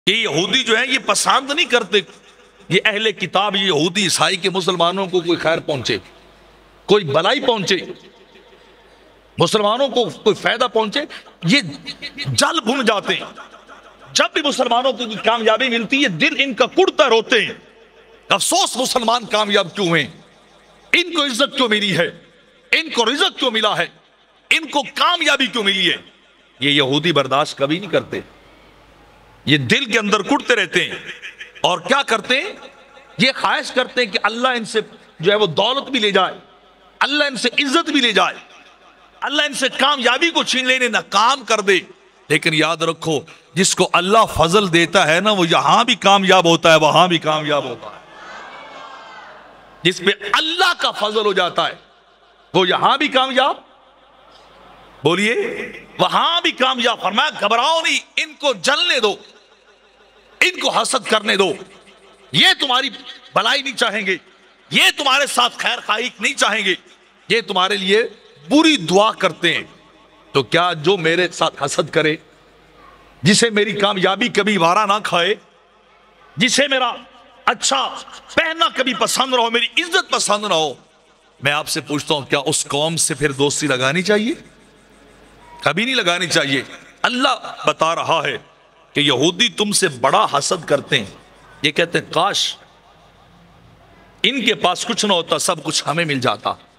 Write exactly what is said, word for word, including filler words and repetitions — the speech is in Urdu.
کہ یہودی جو ہیں یہ پسند نہیں کرتے یہ اہل کتاب یہ یہودی عیسائی کے مسلمانوں کو کوئی خیر پہنچے، کوئی بلائی پہنچے، مسلمانوں کو کوئی فائدہ پہنچے، یہ جل بھن جاتے ہیں۔ جب بھی مسلمانوں کو کامیابی ملتی ہے دل ان کا کڑتا روتے ہیں، افسوس مسلمان کامیاب کیوں ہیں، ان کو عزت کیوں ملی ہے، ان کو رزق کیوں ملا ہے، ان کو کامیابی کیوں ملی ہے۔ یہ یہودی برداشت کبھی نہیں کرتے، یہ دل کے اندر کڑتے رہتے ہیں، اور کیا کرتے ہیں، یہ خواہش کرتے ہیں کہ اللہ ان سے جو ہے وہ دولت بھی لے جائے، اللہ ان سے عزت بھی لے جائے، اللہ ان سے کامیابی کو چھین لینے ناکام کر دے۔ لیکن یاد رکھو جس کو اللہ فضل دیتا ہے نا وہ یہاں بھی کامیاب ہوتا ہے وہاں بھی کامیاب ہوتا ہے۔ جس پہ اللہ کا فضل ہو جاتا ہے وہ یہاں بھی کامیاب، بولیے وہاں بھی کامیاب۔ فرمایا گھبراؤ نہیں، ان کو جلنے دو، ان کو حسد کرنے دو، یہ تمہاری بھلائی نہیں چاہیں گے، یہ تمہارے ساتھ خیر خواہی نہیں چاہیں گے، یہ تمہارے لیے بری دعا کرتے ہیں۔ تو کیا جو میرے ساتھ حسد کرے، جسے میری کامیابی کبھی وارا نہ کھائے، جسے میرا اچھا پہننا کبھی پسند نہ ہو، میری عزت پسند نہ ہو، میں آپ سے پوچھتا ہوں کیا اس قوم سے پھر دوستی لگانی چاہیے؟ کبھی نہیں لگانی چاہیے۔ اللہ بتا رہا ہے کہ یہودی تم سے بڑا حسد کرتے ہیں، یہ کہتے ہیں کاش ان کے پاس کچھ نہ ہوتا، سب کچھ ہمیں مل جاتا۔